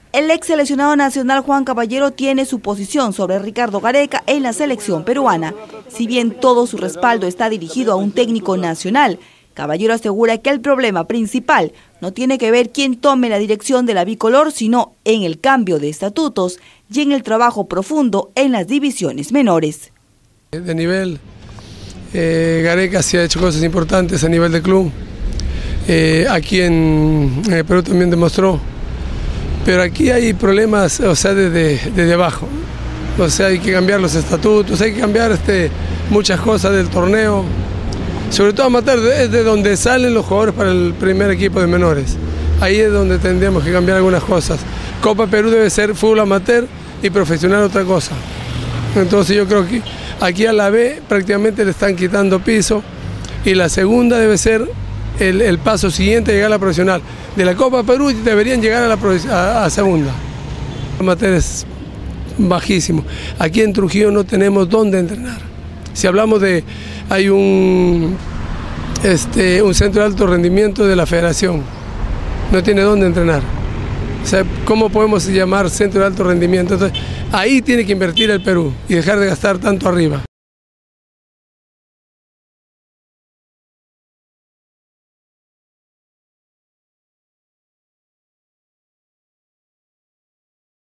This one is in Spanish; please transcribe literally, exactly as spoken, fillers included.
El ex seleccionado nacional Juan Caballero tiene su posición sobre Ricardo Gareca en la selección peruana. Si bien todo su respaldo está dirigido a un técnico nacional, Caballero asegura que el problema principal no tiene que ver quién tome la dirección de la bicolor, sino en el cambio de estatutos y en el trabajo profundo en las divisiones menores. De nivel, eh, Gareca sí ha hecho cosas importantes a nivel de club. Eh, aquí en eh, Perú también demostró. Pero aquí hay problemas, o sea, desde, desde abajo. O sea, hay que cambiar los estatutos, hay que cambiar este, muchas cosas del torneo. Sobre todo amateur, es de donde salen los jugadores para el primer equipo de menores. Ahí es donde tendríamos que cambiar algunas cosas. Copa Perú debe ser fútbol amateur y profesional otra cosa. Entonces yo creo que aquí a la B prácticamente le están quitando piso y la segunda debe ser el, el paso siguiente, llegar a la profesional. De la Copa Perú deberían llegar a la a, a segunda. El amateur es bajísimo. Aquí en Trujillo no tenemos dónde entrenar. Si hablamos de, hay un, este, un centro de alto rendimiento de la federación, no tiene dónde entrenar. O sea, ¿cómo podemos llamar centro de alto rendimiento? Entonces, ahí tiene que invertir el Perú y dejar de gastar tanto arriba.